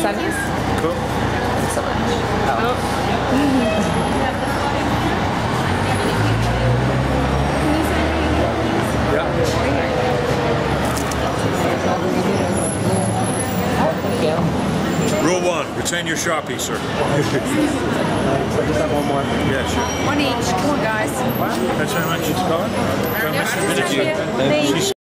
send these? Cool. Thanks so much. Oh. Rule 1, retain your Sharpie, sir. Just have one more. Yeah, sure. One each. Come on, guys. That's how much it's going? Thank you.